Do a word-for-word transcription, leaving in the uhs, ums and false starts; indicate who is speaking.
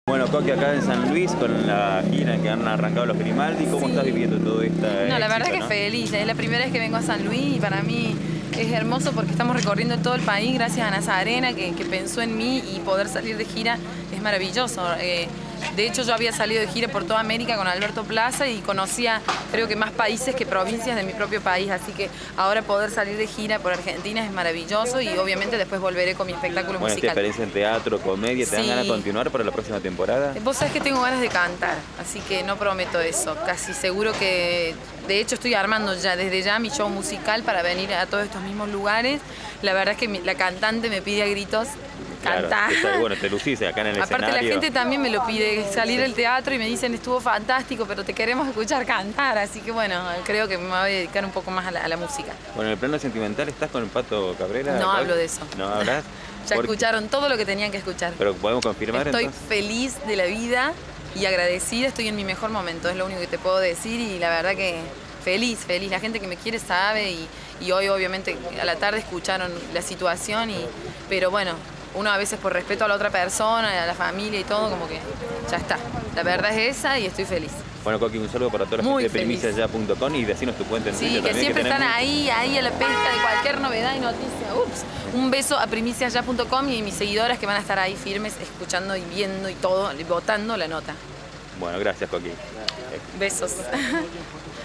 Speaker 1: Bueno, Coqui, acá en San Luis con la gira en que han arrancado los Grimaldi, ¿cómo sí. estás viviendo todo esto?
Speaker 2: No, la verdad que ¿no? feliz, es la primera vez que vengo a San Luis y para mí es hermoso porque estamos recorriendo todo el país gracias a Nazarena que, que pensó en mí y poder salir de gira es maravilloso. Eh, de hecho yo había salido de gira por toda América con Alberto Plaza y conocía creo que más países que provincias de mi propio país, así que ahora poder salir de gira por Argentina es maravilloso y obviamente después volveré con mi espectáculo
Speaker 1: bueno,
Speaker 2: musical.
Speaker 1: Bueno, esta experiencia en teatro, comedia, ¿te sí. dan ganas de continuar para la próxima temporada?
Speaker 2: Vos sabés que tengo ganas de cantar, así que no prometo eso, casi seguro que... De hecho estoy armando ya desde ya mi show musical para venir a todos estos mismos lugares. La verdad es que mi, la cantante me pide a gritos cantar.
Speaker 1: Claro, bueno, te lucís acá en el
Speaker 2: Aparte
Speaker 1: escenario.
Speaker 2: La gente también me lo pide, salir del teatro y me dicen estuvo fantástico, pero te queremos escuchar cantar, así que bueno, creo que me voy a dedicar un poco más a la, a la música.
Speaker 1: Bueno, en el plano sentimental, ¿estás con el Pato Cabrera?
Speaker 2: No hablo de eso.
Speaker 1: ¿No hablas?
Speaker 2: Ya Porque... escucharon todo lo que tenían que escuchar.
Speaker 1: Pero podemos confirmar
Speaker 2: Estoy
Speaker 1: entonces?
Speaker 2: feliz de la vida y agradecida, estoy en mi mejor momento, es lo único que te puedo decir y la verdad que feliz, feliz. La gente que me quiere sabe y, y hoy obviamente a la tarde escucharon la situación, y, pero bueno, uno a veces por respeto a la otra persona, a la familia y todo, como que ya está. La verdad es esa y estoy feliz.
Speaker 1: Bueno, Coqui, un saludo para toda la gente de primicias ya punto com y decinos tu cuenta en
Speaker 2: sí,
Speaker 1: Twitter
Speaker 2: que
Speaker 1: también.
Speaker 2: Siempre
Speaker 1: que
Speaker 2: están
Speaker 1: tenemos...
Speaker 2: ahí, ahí a la pesca de cualquier novedad y noticia. Ups. Un beso a primicias ya punto com y mis seguidoras que van a estar ahí firmes, escuchando y viendo y todo, votando la nota.
Speaker 1: Bueno, gracias, Coqui.
Speaker 2: Besos.